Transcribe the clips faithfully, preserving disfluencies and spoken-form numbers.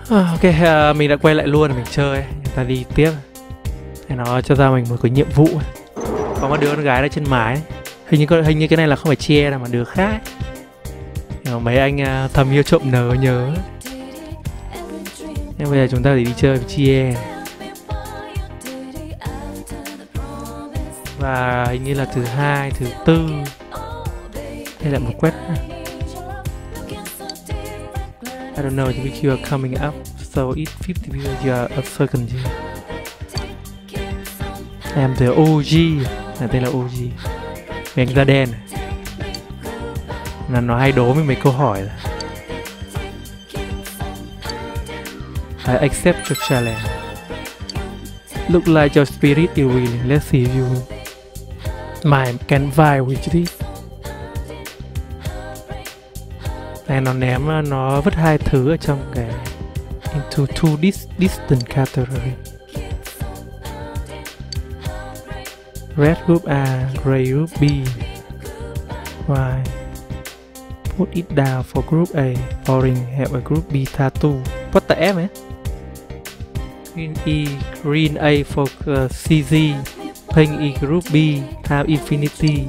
À, ok, uh, mình đã quay lại luôn, mình chơi, chúng ta đi tiếp. Để nó cho ra mình một cái nhiệm vụ. Có một đứa con gái ở trên mái. Hình như hình như cái này là không phải chia đâu mà đứa khác. Kiểu mấy anh uh, thầm yêu trộm nở nhớ. Nhưng bây giờ chúng ta phải đi chơi với chia. Và hình như là thứ hai, thứ tư. Đây là một quét. I don't know if you are coming up, so it's fifty because you are a second year. Em từ ô giê, là tên là ô giê. Mấy anh da đen là nó hay đố mình mấy câu hỏi là I accept your challenge. Look like your spirit is willing. Let's see if you mind can vie with this. Này nó ném, nó vứt hai thứ ở trong cái into two dis distant category. Red group A, gray group B. Why? Put it down for group A. Orange have a group B tattoo. What the F, man? Green E, green A for uh, C Z. Pink E group B have infinity.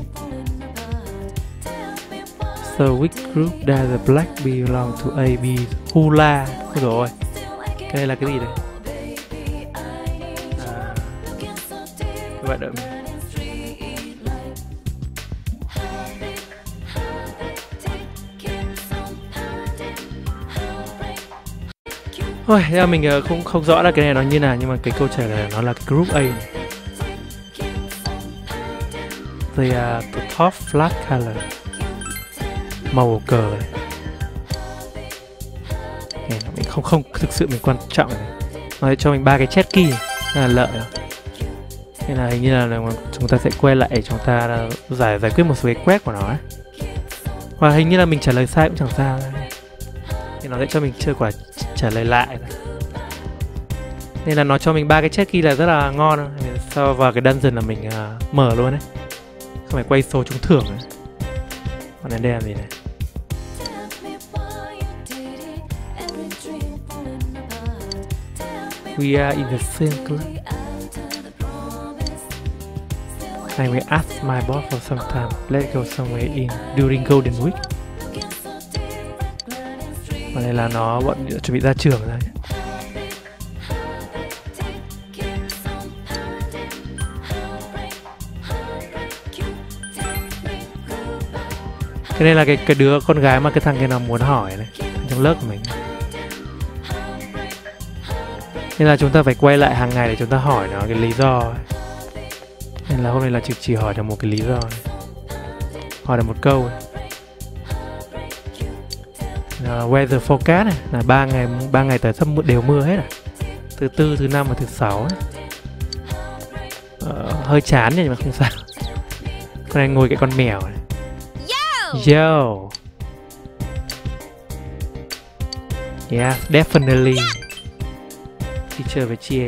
So which group does the black belong to A, B? Hula. Ôi dồi ôi. Cái này là cái gì đây? À, các bạn đợi mình. Ôi, ra mình không không rõ là cái này nó như nào, nhưng mà cái câu trả lời nó là cái group A này. They are the top flag color. Màu cờ này. Này mình không không thực sự mình quan trọng này. Nó sẽ cho mình ba cái check key là lợi. Nên là hình như là, là chúng ta sẽ quay lại để chúng ta giải giải quyết một số cái quét của nó ấy. Và hình như là mình trả lời sai cũng chẳng sao. Thì nó sẽ cho mình chơi quả trả lời lại. Nên là nó cho mình ba cái check key là rất là ngon. Sau vào cái dungeon là mình uh, mở luôn đấy. Không phải quay số trúng thưởng nữa. Còn đến đây là gì này? We are in the same club. I will ask my boss for some time. Let's go somewhere in during Golden Week. Và đây là nó bọn chuẩn bị ra trường rồi. Cái này là cái, cái đứa con gái mà cái thằng kia nó muốn hỏi này trong lớp của mình. Nên là chúng ta phải quay lại hàng ngày để chúng ta hỏi nó cái lý do ấy. Nên là hôm nay là chỉ, chỉ hỏi được một cái lý do này. Hỏi được một câu ấy. Uh, weather forecast này là ba ngày ba ngày tới sắp đều mưa hết à. Thứ tư, thứ năm và thứ sáu ấy. Uh, hơi chán nhưng mà không sao. Con này ngồi cái con mèo này. Yo. Yeah, definitely. Đi chơi với chia.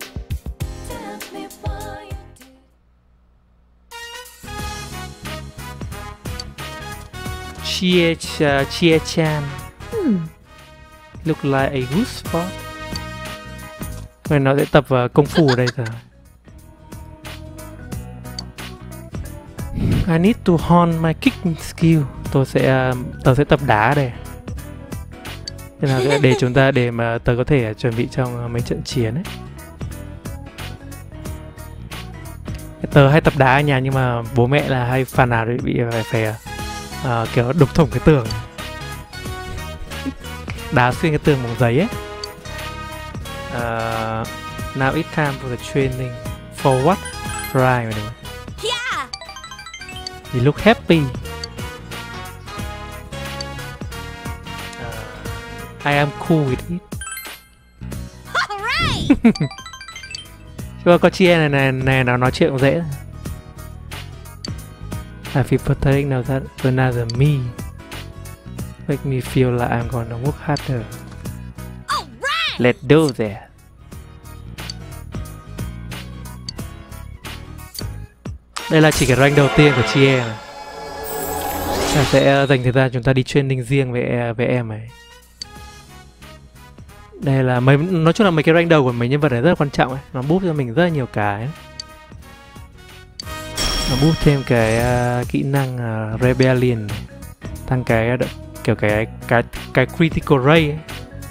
Chia uh, chia chan. Hmm. Look like a good spot. Rồi nó sẽ tập uh, công phu ở đây rồi. I need to hone my kicking skill. Tôi sẽ uh, tôi sẽ tập đá đây. Thế là để chúng ta để mà tớ có thể uh, chuẩn bị trong uh, mấy trận chiến ấy. Tớ hay tập đá ở nhà nhưng mà bố mẹ là hay phàn nàn bị phải phải uh, kiểu đục thủng cái tường. Đá xuyên cái tường bằng giấy ấy. Uh, now it's time for the training. For what? Right. Yeah. You look happy. Uh, I am cool with it. Alright. Chứ có chia này này này nó nói chuyện cũng dễ. I feel pathetic now that another me make me feel like I'm gonna work harder. Alright. Let's do that. Đây là chỉ cái rank đầu tiên của chị em này. Ta sẽ dành thời gian chúng ta đi training riêng với với em này. Đây là mấy, nói chung là mấy cái rank đầu của mấy nhân vật này rất là quan trọng ấy. Nó boost cho mình rất là nhiều cái. Nó boost thêm cái uh, kỹ năng uh, Rebellion, tăng cái uh, kiểu cái cái cái critical rate ấy.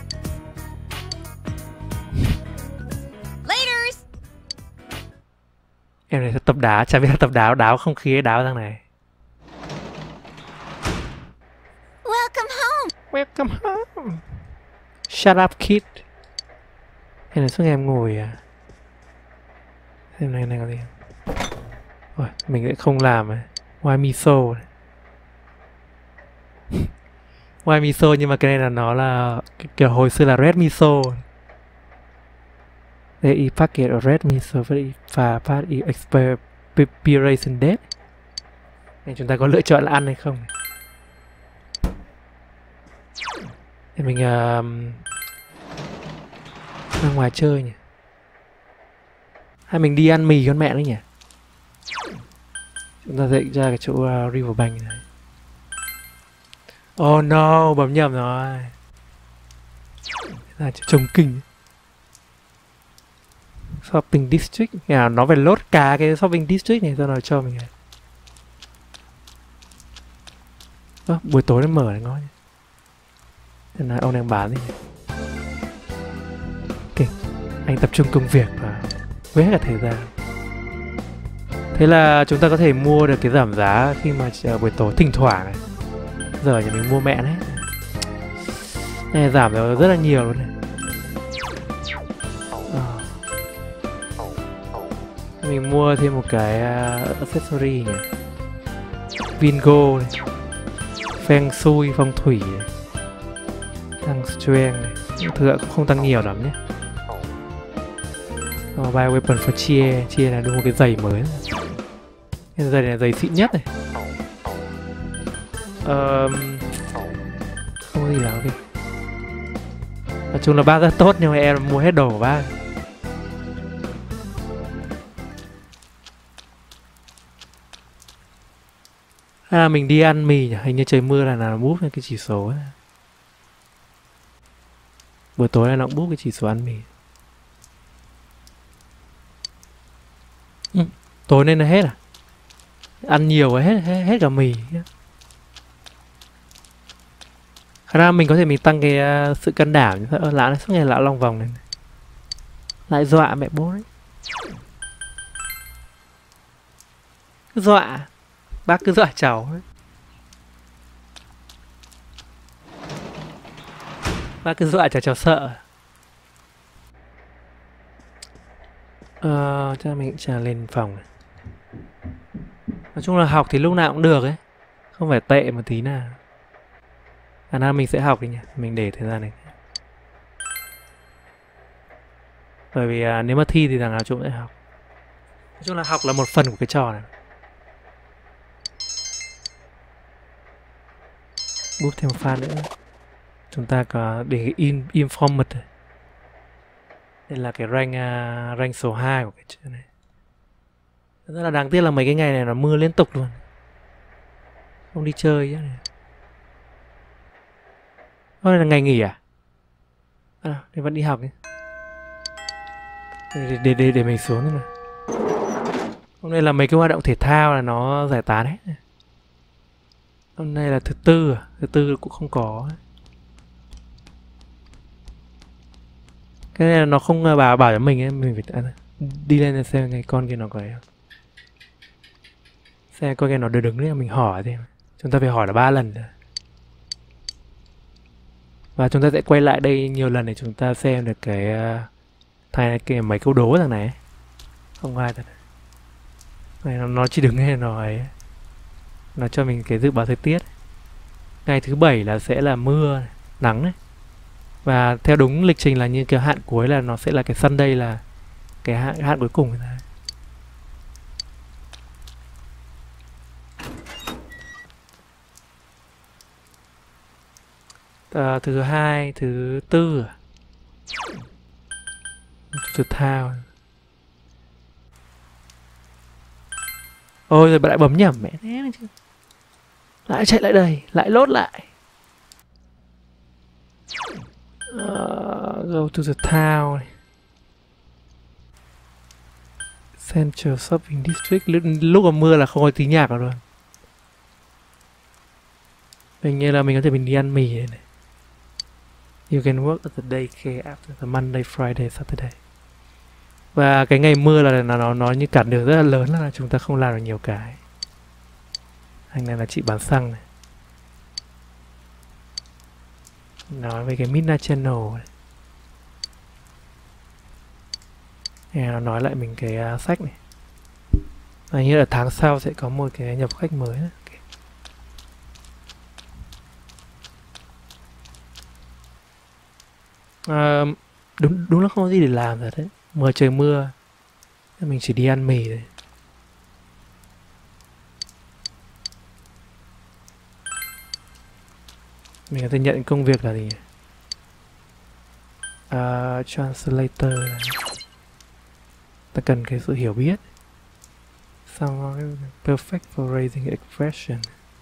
Em này tập đá, chả biết là tập đá đáo không khí đáo thằng này. Welcome home. Welcome home. Shut up kid. Hay là suốt ngày em ngồi à? Xem này này có gì. Ôi, mình lại không làm à. Why me so? Why me so, nhưng mà cái này là nó là kiểu hồi xưa là red miso. Đây y packet of red miso với và part y expiration date. Nên chúng ta có lựa chọn là ăn hay không. Thì mình uh, ra ngoài chơi nhỉ. Hay mình đi ăn mì con mẹ nữa nhỉ. Chúng ta dậy ra cái chỗ uh, Riverbank này. Oh no, bấm nhầm rồi. Là trông kinh. Shopping district. À, nó phải load cả cái shopping district này cho nó cho mình này. À, buổi tối nó mở này ngon nhỉ. Thế là ông đang bán gì nhỉ? Ok, anh tập trung công việc và quên hết cả thời gian. Thế là chúng ta có thể mua được cái giảm giá khi mà chờ buổi tối thỉnh thoảng này. Giờ nhà mình mua mẹ đấy. Này giảm được rất là nhiều luôn này. À. Mình mua thêm một cái uh, accessory nhỉ. Vingo này. Feng Shui, phong thủy này. Tăng strength này. Thực ra cũng không tăng nhiều lắm nhé. Oh, buy weapon for chia. Chia là đưa một cái giày mới này. Cái giày này là giày xịn nhất này. Um, không có gì là ok. Nói chung là bác rất tốt nhưng mà em mua hết đồ của bác. À, mình đi ăn mì nhỉ, hình như trời mưa là nó búp cái chỉ số ấy. Buổi tối này nó cũng búp cái chỉ số ăn mì. Ừ, tối nên là hết à? Ăn nhiều rồi hết hết, hết cả mì. Khả năng mình có thể mình tăng cái uh, sự can đảm như thế. Ơ, lạ này, suốt ngày lão lòng vòng này. Lại dọa mẹ bố đấy. Cứ dọa. Bác cứ dọa cháu ấy. Bác cứ dọa cháu cháu sợ. Ờ, cho mình trả lên phòng này. Nói chung là học thì lúc nào cũng được ấy. Không phải tệ một tí nào. Khả năng mình sẽ học đi nhỉ. Mình để thời gian này. Bởi vì à, nếu mà thi thì thằng nào chúng sẽ học. Nói chung là học là một phần của cái trò này. Bút thêm một pha nữa. Chúng ta có để in informant này. Đây là cái rank uh, rank số hai của cái chuyện này. Rất là đáng tiếc là mấy cái ngày này nó mưa liên tục luôn. Không đi chơi chứ này. Hôm nay là ngày nghỉ à? À, thì vẫn đi học nhé. Để, để, để, để mình xuống thôi mà. Hôm nay là mấy cái hoạt động thể thao là nó giải tán hết. Hôm nay là thứ tư à? Thứ tư cũng không có. Cái này là nó không bảo bảo cho mình ấy, mình phải à, đi lên xem cái con kia nó có đấy. Xem con kia nó đứng đấy mình hỏi thêm. Chúng ta phải hỏi là ba lần rồi. Và chúng ta sẽ quay lại đây nhiều lần để chúng ta xem được cái uh, thay cái mấy câu đố thằng này. Không ai thật. Này nó, nó chỉ đứng nghe nó ấy. Nó cho mình cái dự báo thời tiết. Ngày thứ bảy là sẽ là mưa, nắng đấy. Và theo đúng lịch trình là như kiểu hạn cuối là nó sẽ là cái Sunday là cái hạn, hạn cuối cùng. À, thứ hai, thứ tư, thứ thao. Ôi rồi bạn lại bấm nhầm mẹ thế chứ. Lại chạy lại đây, lại lốt lại. À, Go to the town. Central Shopping District. Lúc, lúc có mưa là không có tí nhạc nào luôn. Hình như là mình có thể mình đi ăn mì này, này. You can work at the daycare after the Monday, Friday, Saturday. Và cái ngày mưa là nó nó như cản đường rất là lớn, là chúng ta không làm được nhiều cái. Anh này là chị bán xăng này. Nói về cái Midnight Channel này. Nè, nó nói lại mình cái uh, sách này. Và như là tháng sau sẽ có một cái nhập khách mới nữa. Okay. À, đúng đúng là không có gì để làm rồi đấy. Mưa trời mưa, mình chỉ đi ăn mì thôi. Mình có thể nhận công việc là gì nhỉ? Uh, translator này. Ta cần cái sự hiểu biết. Xong perfect for raising expression.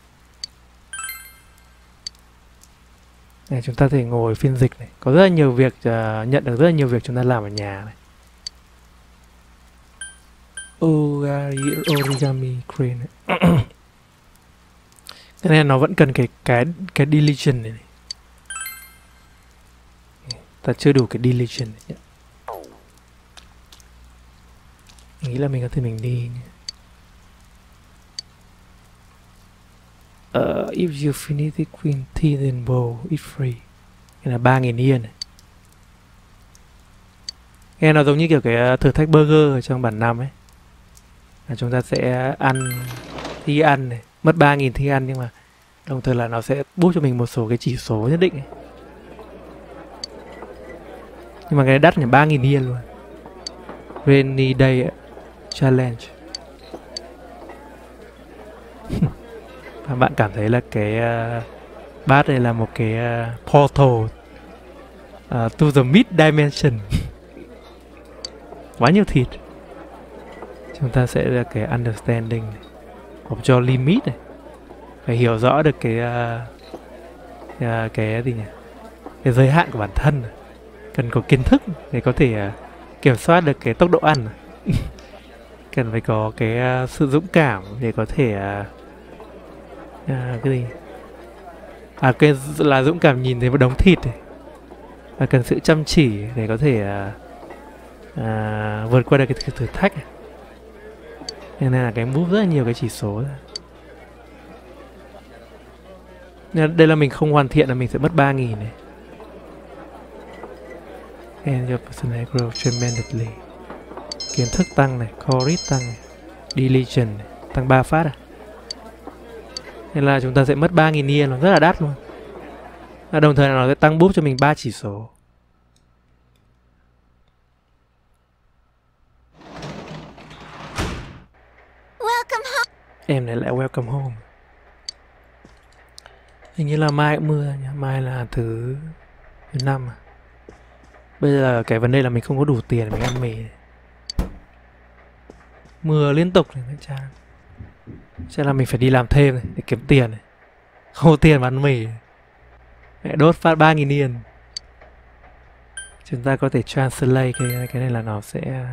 Này, chúng ta thể ngồi phiên dịch này. Có rất là nhiều việc, uh, nhận được rất là nhiều việc chúng ta làm ở nhà này. Origami, origami crane. Cái này nó vẫn cần cái cái cái diligence này, này. Ta chưa đủ cái diligence này nhé. Mình nghĩ là mình có thể mình đi nhé. Uh, if you finish the queen tea then bowl, it's free. Cái là ba nghìn yên này. Nghe nó giống như kiểu cái thử thách burger ở trong bản năm ấy. Là chúng ta sẽ ăn thi ăn này, mất ba nghìn thi ăn, nhưng mà đồng thời là nó sẽ boost cho mình một số cái chỉ số nhất định ấy. Nhưng mà cái đắt là ba nghìn yên luôn. Rainy Day Challenge. Và bạn cảm thấy là cái uh, bát này là một cái uh, portal uh, to the mid dimension. Quá nhiều thịt. Chúng ta sẽ là cái understanding này. Học cho limit này. Phải hiểu rõ được cái uh, uh, cái gì nhỉ? Cái giới hạn của bản thân. Cần có kiến thức để có thể uh, kiểm soát được cái tốc độ ăn. Cần phải có cái uh, sự dũng cảm để có thể uh, À, cái gì? À, cái là dũng cảm nhìn thấy một đống thịt này. Và cần sự chăm chỉ để có thể à, à, vượt qua được cái thử thách này. Nên là cái move rất là nhiều cái chỉ số. Nên đây là mình không hoàn thiện là mình sẽ mất ba nghìn này. And your personality grow tremendously. Kiến thức tăng này, core read tăng này, diligence này, tăng ba phát à. Nên là chúng ta sẽ mất ba nghìn yên, nó rất là đắt luôn. Và đồng thời là nó sẽ tăng boost cho mình ba chỉ số. Welcome home. Em này lại welcome home. Hình như là mai cũng mưa nhá. Mai là thứ thứ năm à. Bây giờ là cái vấn đề là mình không có đủ tiền để mình ăn mì này. Mưa liên tục này, chán. Chắc là mình phải đi làm thêm này, để kiếm tiền này. Không có tiền mà ăn mì. Mẹ đốt phát ba nghìn yên. Chúng ta có thể translate cái, cái này là nó sẽ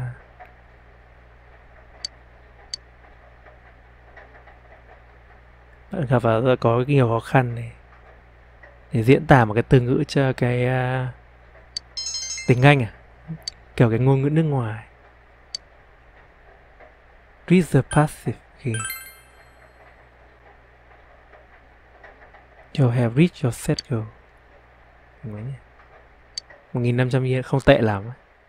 gặp vào có nhiều khó khăn này để diễn tả một cái từ ngữ cho cái uh, tiếng Anh à, kiểu cái ngôn ngữ nước ngoài. Read the passive key. You have reached your set goal. một nghìn năm trăm yên không tệ lắm.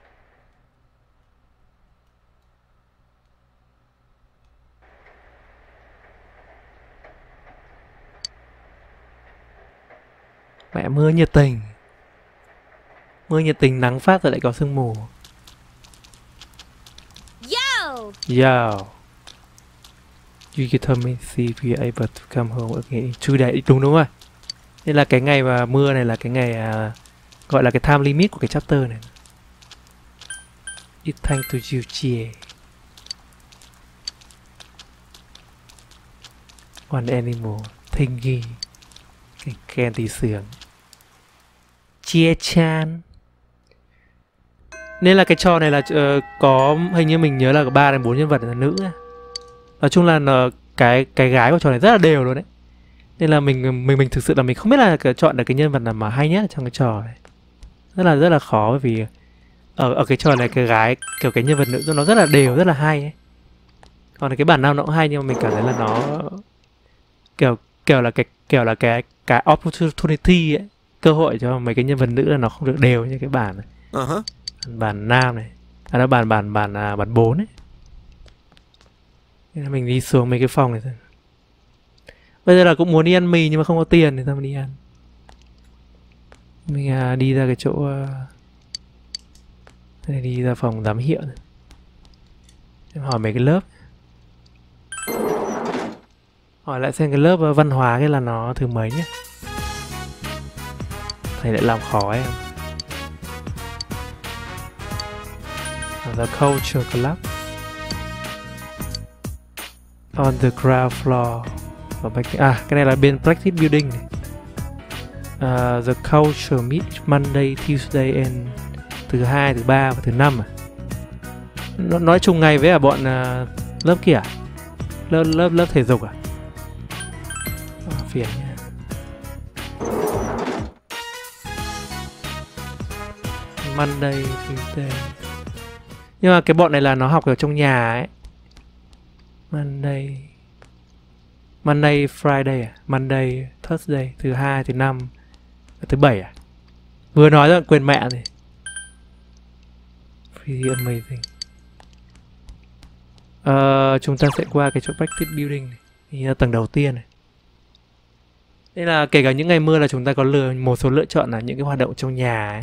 Mẹ mưa nhiệt tình. Mưa nhiệt tình nắng phát rồi lại có sương mù. Yo! Yo. You determine see if you're able to come home again in two days. Đúng đúng rồi. Nên là cái ngày mà mưa này là cái ngày uh, gọi là cái time limit của cái chapter này. It's thanks to you, Chie. One animal thingy. Cái khen tí sướng. Chia chan. Nên là cái trò này là uh, có hình như mình nhớ là có ba đến bốn nhân vật là nữ ấy. Nói chung là uh, cái cái gái của trò này rất là đều luôn đấy. Nên là mình mình mình thực sự là mình không biết là chọn được cái nhân vật nào mà hay nhất trong cái trò này. Rất là rất là khó, bởi vì ở ở cái trò này cái gái kiểu cái nhân vật nữ nó rất là đều, rất là hay ấy. Còn cái bản nào nó cũng hay, nhưng mà mình cảm thấy là nó kiểu kiểu là cái kiểu là cái cái opportunity ấy, cơ hội cho mấy cái nhân vật nữ là nó không được đều như cái bản này. Uh-huh. Bản nam này, à đó bản bản bản à, bản bốn ấy. Nên là mình đi xuống mấy cái phòng này thôi. Bây giờ là cũng muốn đi ăn mì nhưng mà không có tiền thì sao mà đi ăn. Mình à, đi ra cái chỗ uh, đi ra phòng giám hiệu này. Em hỏi mấy cái lớp, hỏi lại xem cái lớp uh, văn hóa cái là nó thứ mấy nhé. Thầy lại làm khó em. The Culture Club on the ground floor. À, cái này là bên Practice Building này. Uh, the Culture meet Monday, Tuesday and thứ hai, thứ ba và thứ năm à? Nó nói chung ngày với à bọn uh, lớp kia à? Lớp lớp lớp thể dục à? À, phiền nha. Monday, Tuesday. Nhưng mà cái bọn này là nó học ở trong nhà ấy. Monday Monday, Friday à? Monday, Thursday, thứ hai, thứ năm, thứ bảy à? Vừa nói rồi quên mẹ rồi. Pretty amazing. Ờ, chúng ta sẽ qua cái chỗ Practice Building này. Thì là tầng đầu tiên này. Đây là kể cả những ngày mưa là chúng ta có lựa một số lựa chọn là những cái hoạt động trong nhà ấy.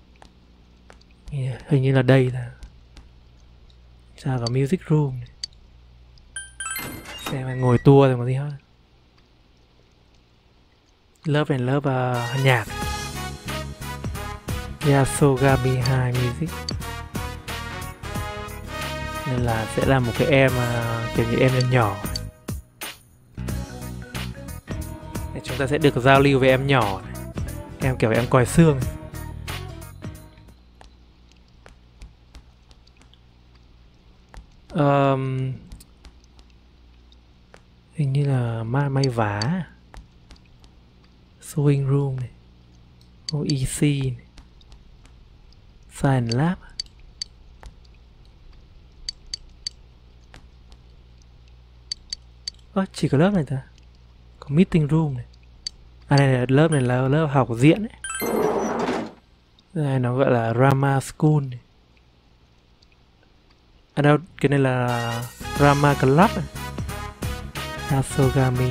Hình như là đây là sao có music room này. Xem ngồi tour rồi có gì hết. Lớp này lớp uh, nhạc. Yasogami hai music. Nên là sẽ là một cái em uh, kiểu như em nhỏ. Để chúng ta sẽ được giao lưu với em nhỏ này. Em kiểu em còi xương. Um, hình như là may, may vá. Sewing room này. O E C này. Science lab. Ơ, à, chỉ có lớp này thôi. Có meeting room này. À này, này lớp này là lớp học diễn ấy. Đây nó gọi là drama school này. À đâu, cái này là drama club này. Yasogami.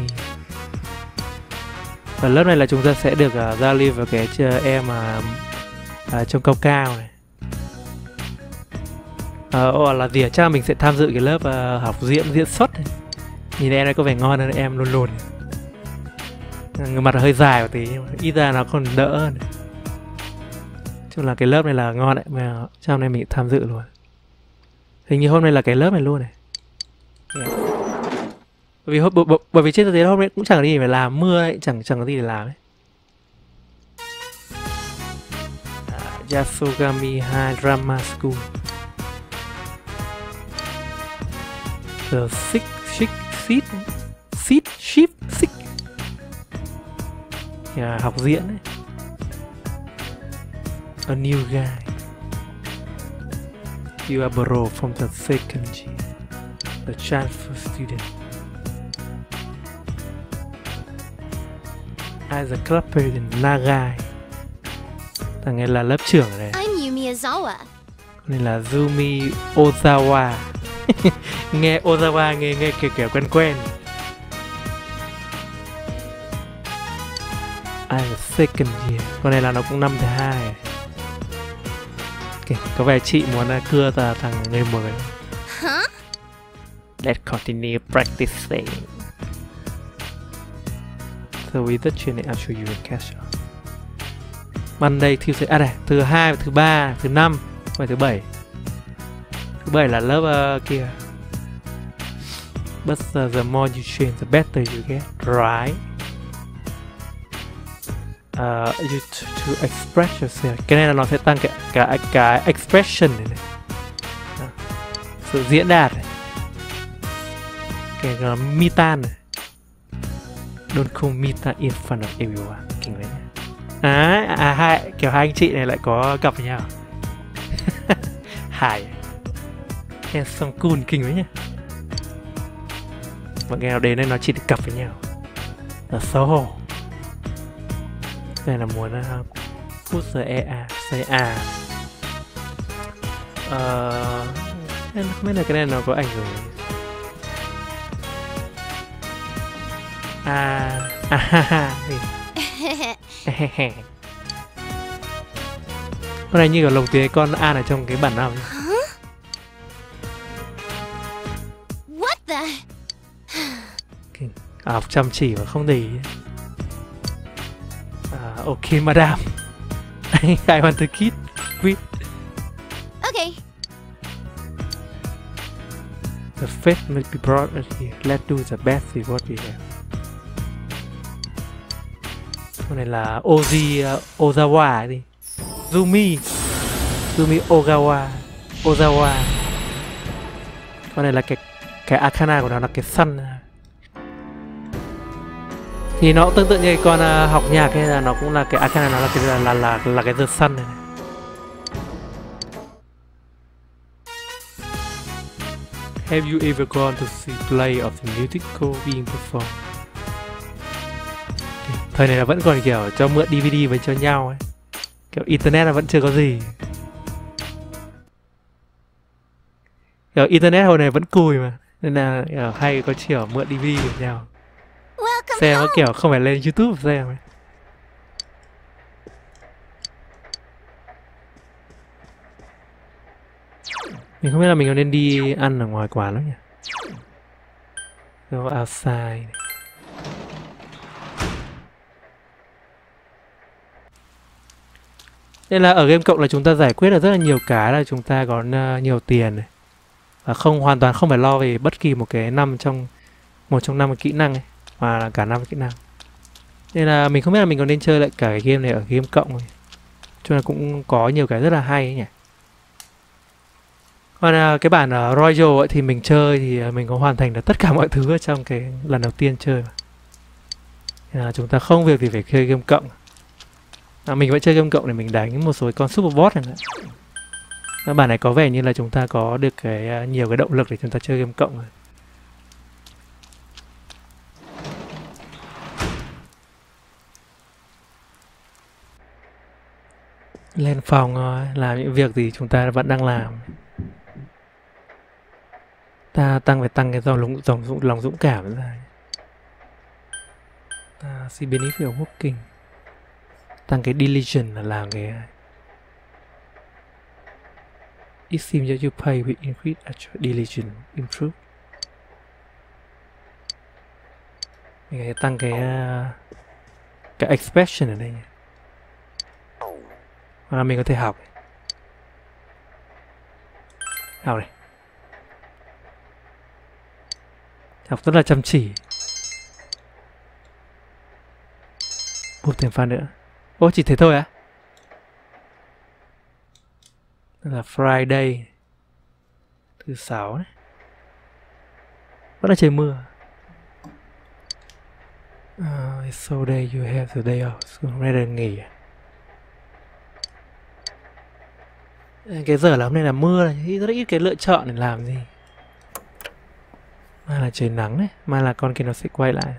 Và lớp này là chúng ta sẽ được uh, giao lưu với cái uh, em uh, uh, trông cao cao này. Ờ, uh, là gì à? Chắc là mình sẽ tham dự cái lớp uh, học diễn diễn xuất này. Nhìn em này có vẻ ngon hơn em luôn luôn. Người mặt hơi dài một tí nhưng mà ít ra nó còn đỡ hơn. Chung là cái lớp này là ngon đấy, mà chắc hôm nay mình tham dự luôn. Hình như hôm nay là cái lớp này luôn này. Yeah. Bởi vì, bởi, bởi, bởi vì trên thực tế hôm nay cũng chẳng có gì phải làm, mưa ấy, chẳng chẳng có gì để làm ấy. uh, Yasogami hai Drama School. The six six seat seat shift six. Yeah, học diễn ấy. A new guy. You are borrowed from the second year. The transfer student. As a club president, Nagai. Thằng này là lớp trưởng ở đây. I'm Yumi Ozawa. Này là Yumi Ozawa. Nghe Ozawa nghe nghe kiểu kiểu quen quen. As a second year. Con này là nó cũng năm thứ hai. Okay, có vẻ chị muốn uh, cưa tà thằng người mới. Huh? Let's continue practicing. So we the training I'll show you in cash. Monday, Tuesday, à đây, thứ hai, thứ ba, thứ năm, và thứ bảy. Thứ bảy là lớp uh, kia. But uh, the more you train, the better you get, right? uh, you to, to express yourself. Cái này là nó sẽ tăng cái cái cái expression này, này. À, sự diễn đạt này. Cái là Mitan này. Don't call Mita in front of everyone. Kinh đấy nhá. À, à hai kiểu hai anh chị này lại có gặp với nhau. Hải handsome cool kinh đấy nhá. Mọi người nào đến đây nó chỉ được cặp với nhau là xấu hổ. Đây là muốn uh, put the ea say a. Ờ uh, không biết là cái này nó có ảnh hưởng à à ha ha con này như kiểu lồng tiếng con An ở trong cái bản nào nhỉ? What the? À, học chăm chỉ và không để ý. À, ok madam. I want to keep with. Okay. The faith must be brought here. Let's do the best with what we have. Con này là Oji uh, Ozawa đi. Zumi Zumi Ogawa Ozawa. Con này là cái cái Arcana của nó là cái sun. Thì nó cũng tương tự như con uh, học nhạc hay là nó cũng là cái Arcana, nó là cái là là là, là cái the sun này, này. Have you ever gone to see play of the musical being performed? Thời này là vẫn còn kiểu cho mượn đê vê đê với cho nhau ấy. Kiểu internet là vẫn chưa có gì. Kiểu internet hồi này vẫn cùi mà. Nên là kiểu, hay có kiểu mượn đê vê đê với nhau. Xem có kiểu không phải lên YouTube xem ấy. Mình không biết là mình có nên đi ăn ở ngoài quán lắm nhỉ. Go outside. Nên là ở game cộng là chúng ta giải quyết được rất là nhiều cái, là chúng ta có uh, nhiều tiền này. Và không hoàn toàn không phải lo về bất kỳ một cái năm trong một trong năm kỹ năng ấy, mà là cả năm kỹ năng. Nên là mình không biết là mình có nên chơi lại cả cái game này ở game cộng này. Cho nên cũng có nhiều cái rất là hay ấy nhỉ. Còn uh, cái bản uh, Royal ấy, thì mình chơi thì uh, mình có hoàn thành được tất cả mọi thứ ở trong cái lần đầu tiên chơi mà. Nên là chúng ta không việc gì phải chơi game cộng. À, mình vẫn chơi game cộng để mình đánh một số con super boss này. À, bản này có vẻ như là chúng ta có được cái uh, nhiều cái động lực để chúng ta chơi game cộng rồi. Lên phòng rồi, làm những việc gì chúng ta vẫn đang làm. Ta tăng phải tăng cái dòng lòng, dòng, lòng dũng cảm ra. Ta see benefit of working. Tăng cái diligence là làm cái. It seems that you pay with increased actual diligence improve. Mình phải tăng cái uh, cái expression ở đây nhỉ. Hoặc là mình có thể học. Học này. Học rất là chăm chỉ. Một thêm pha nữa. Ô, chỉ thế thôi á? Đây là Friday. Thứ sáu đấy. Vẫn là trời mưa. Uh, it's so day you have the day off. Hôm nay là nghỉ. Cái giờ là hôm nay là mưa này, rất ít cái lựa chọn để làm gì. Mai là trời nắng đấy, mai là con kia nó sẽ quay lại.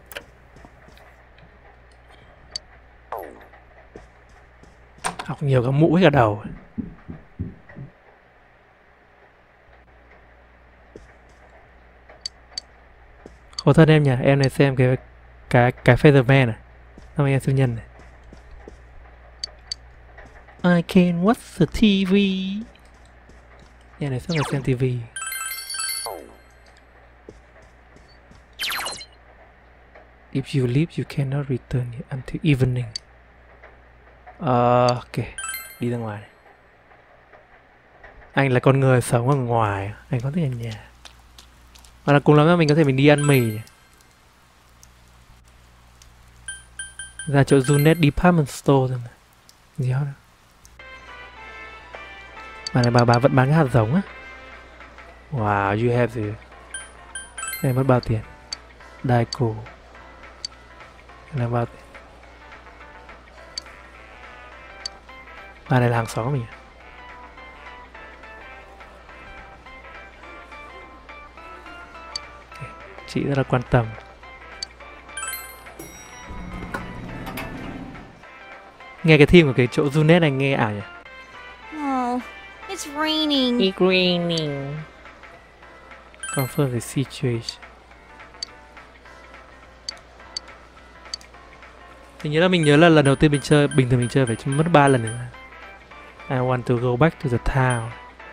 Học nhiều các mũ hết cả đầu. Khổ thân em nhỉ, em này xem cái cái cái Featherman này, năm em siêu nhân này. I can watch the ti vi. Em này suốt ngày xem ti vi. If you leave, you cannot return until evening. Uh, ok, đi ra ngoài. Anh là con người sống ở ngoài, anh có thể ở nhà. Mà là cùng lắm là mình có thể mình đi ăn mì. Ra chỗ Junet Department Store rồi mà. Gì đó. Mà này bà bà vẫn bán cái hạt giống á. Wow, you have the... Đây mất bao tiền? Daiko. Là bao tiền? Bà này là hàng xóm của mình à? Okay. Chị rất là quan tâm. Nghe cái theme của cái chỗ Junet này nghe ảo nhỉ? Oh, it's raining. It's raining. Confirm the situation. Mình nhớ là mình nhớ là lần đầu tiên mình chơi, bình thường mình chơi phải mất ba lần nữa. I want to go back to the town.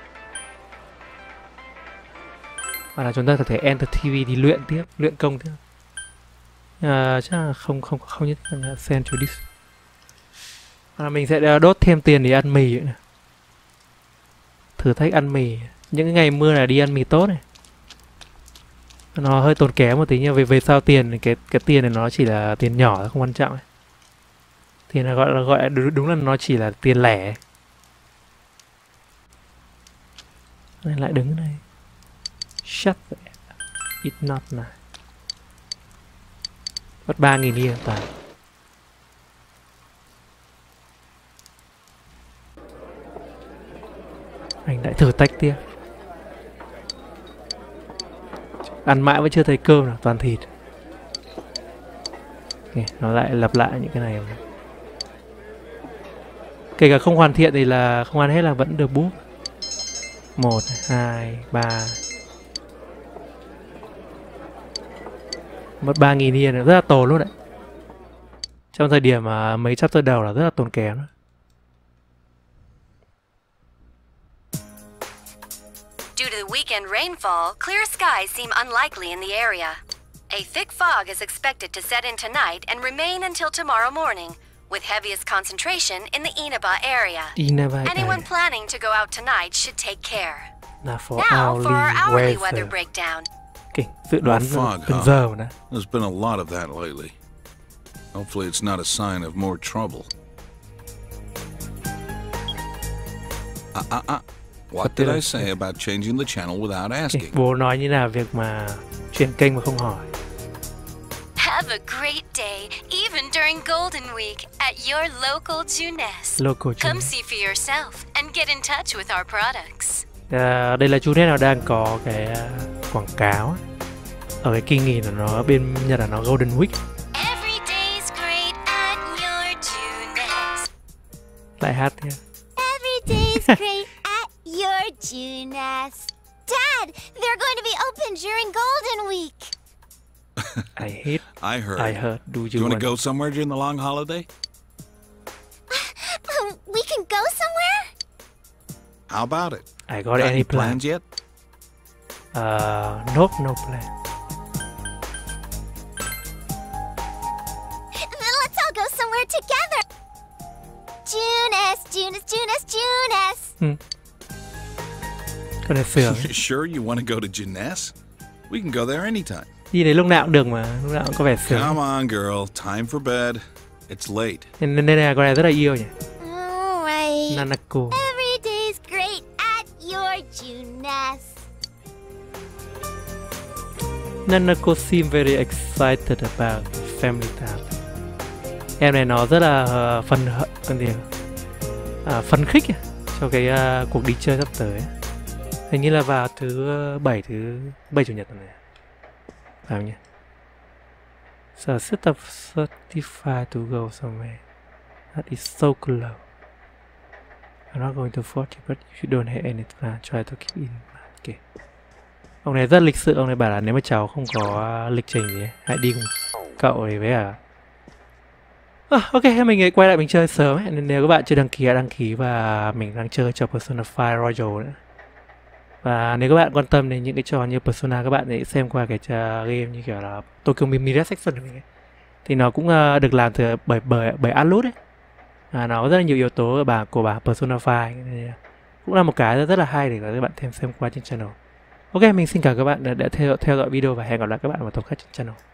Hoặc là chúng ta có thể enter ti vi đi luyện tiếp, luyện công tiếp. À, chắc là không không không nhất là send to this. Hoặc là mình sẽ đốt thêm tiền để ăn mì nữa. Thử thách ăn mì. Những cái ngày mưa là đi ăn mì tốt này. Nó hơi tốn kém một tí nhưng về về sau tiền cái cái tiền này nó chỉ là tiền nhỏ, không quan trọng ấy. Tiền là gọi là gọi đúng, đúng là nó chỉ là tiền lẻ. Nên lại đứng đây. Shut the... It's not nice. Mất ba nghìn yên toàn. Anh lại thử tách tiếp. Ăn mãi vẫn chưa thấy cơm nào, toàn thịt. Okay, nó lại lặp lại những cái này. Kể cả không hoàn thiện thì là không ăn hết là vẫn được bút. Một, hai, ba. Mất ba nghìn yên, rất là tốn luôn đấy. Trong thời điểm mà mấy chapter đầu là rất là tốn kém đó. Due to the weekend rainfall, clear skies seem unlikely in the area. A thick fog is expected to set in tonight and remain until tomorrow morning, with heaviest concentration in the Inaba area. Inaba Anyone area. planning to go out tonight should take care. Now for Now hourly for our hourly weather. weather breakdown. Okay, dự đoán More fog, từng huh? giờ mà. There's been a lot of that lately. Hopefully it's not a sign of more trouble. Uh, uh, uh. What did I say about changing the channel without Okay, asking? bố nói như nào việc mà chuyển kênh mà không hỏi. Have a great day, even during Golden Week, at your local Junes. Local Come Junet. see for yourself and get in touch with our products. À, đây là Junet nào đang có cái uh, quảng cáo ấy. Ở cái kỳ nghỉ của nó bên Nhật là nó Golden Week. Every day's great at your Junes. Lại hát theo. Every day's great at your Junes. Dad, they're going to be open during Golden Week. I hate. I heard. I heard. Do you, Do you want want to go somewhere during the long holiday? Um, we can go somewhere? How about it? I got Got any any plan? plans yet? Uh, nope, no plan. Then let's all go somewhere together. Junes, Junes, Junes, Junes. Hmm. Con này sửa. Sure you want to go to Junes? We can go there anytime. Đi đấy lúc nào cũng được mà, lúc nào cũng có vẻ sướng. Come on, girl. Time for bed. It's late. Nên nên là con này rất là yêu nhỉ. Alright. Nanako. Every day's great at your Junes. Nanako seem very excited about family time. Em này nó rất là uh, phấn con gì à, phấn khích cho cái uh, cuộc đi chơi sắp tới. Hình như là vào thứ bảy thứ bảy chủ nhật này. Phải không nhỉ? So set up certified to go somewhere. That is so close. I'm not going to forty, but if you don't have any plan, try to keep in mind. Okay. Ông này rất lịch sự, ông này bảo là nếu mà cháu không có lịch trình gì hãy đi cùng cậu này với à. À, ok, mình quay lại mình chơi sớm ấy. Nên nếu các bạn chưa đăng ký hãy đăng ký, và mình đang chơi cho Persona năm Royal nữa. Và nếu các bạn quan tâm đến những cái trò như Persona, các bạn hãy xem qua cái game như kiểu là Tokyo Mirage Section của mình ấy. Thì nó cũng uh, được làm từ bởi bởi bởi Atlus ấy. À, nó có rất là nhiều yếu tố ở bảng của bảng Persona năm, nên cũng là một cái rất, rất là hay để các bạn thêm xem qua trên channel. Ok, mình xin cảm ơn các bạn đã, đã theo, theo dõi video và hẹn gặp lại các bạn vào tập khác trên channel.